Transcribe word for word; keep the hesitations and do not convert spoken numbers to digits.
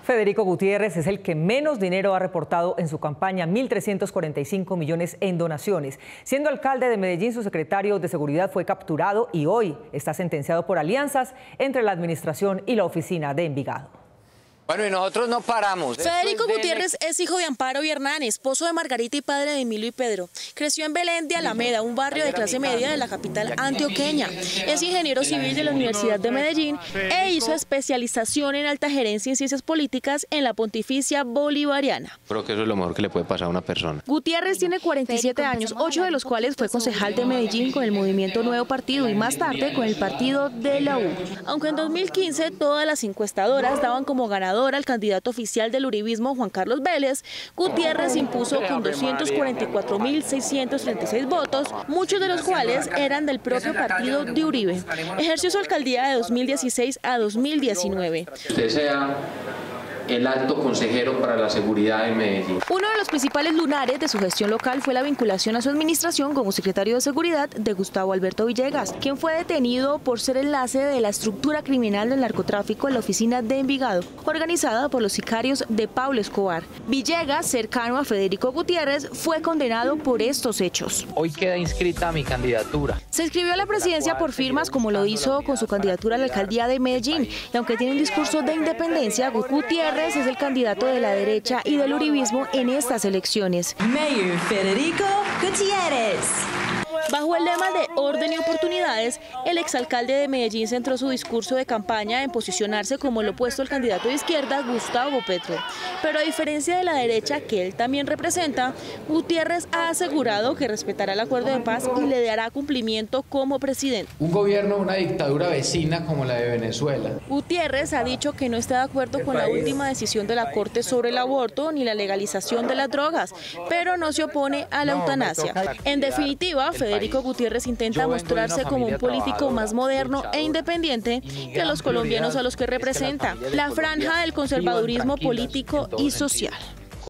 Federico Gutiérrez es el que menos dinero ha reportado en su campaña, mil trescientos cuarenta y cinco millones en donaciones. Siendo alcalde de Medellín, su secretario de Seguridad fue capturado y hoy está sentenciado por alianzas entre la administración y la oficina de Envigado. Bueno, y nosotros no paramos. Federico Gutiérrez es hijo de Amparo y Hernán, esposo de Margarita y padre de Emilio y Pedro. Creció en Belén de Alameda, un barrio de clase media de la capital antioqueña. Es ingeniero civil de la Universidad de Medellín e hizo especialización en alta gerencia en ciencias políticas en la Pontificia Bolivariana. Creo que eso es lo mejor que le puede pasar a una persona. Gutiérrez tiene cuarenta y siete años, ocho de los cuales fue concejal de Medellín con el movimiento Nuevo Partido y más tarde con el partido de la U. Aunque en dos mil quince todas las encuestadoras daban como ganador al candidato oficial del uribismo, Juan Carlos Vélez, Gutiérrez impuso con doscientos cuarenta y cuatro mil seiscientos treinta y seis votos, muchos de los cuales eran del propio partido de Uribe. Ejerció su alcaldía de dos mil dieciséis a dos mil diecinueve. Usted sea el alto consejero para la seguridad en Medellín. Uno de los principales lunares de su gestión local fue la vinculación a su administración como secretario de Seguridad de Gustavo Alberto Villegas, quien fue detenido por ser enlace de la estructura criminal del narcotráfico en la oficina de Envigado, organizada por los sicarios de Pablo Escobar. Villegas, cercano a Federico Gutiérrez, fue condenado por estos hechos. Hoy queda inscrita mi candidatura. Se inscribió a la presidencia por firmas, como lo hizo con su candidatura a la alcaldía de Medellín, y aunque tiene un discurso de independencia, Gutiérrez es el candidato de la derecha y del uribismo en estas elecciones. Mayor Federico Gutiérrez. Bajo el lema de orden y oportunidades, el exalcalde de Medellín centró su discurso de campaña en posicionarse como el opuesto al candidato de izquierda, Gustavo Petro. Pero a diferencia de la derecha que él también representa, Gutiérrez ha asegurado que respetará el acuerdo de paz y le dará cumplimiento como presidente. Un gobierno, una dictadura vecina como la de Venezuela. Gutiérrez ha dicho que no está de acuerdo con la última decisión de la Corte sobre el aborto ni la legalización de las drogas, pero no se opone a la eutanasia. En definitiva, Federico Gutiérrez intenta mostrarse como un político más moderno e independiente que los colombianos a los que representa, la franja del conservadurismo político y social.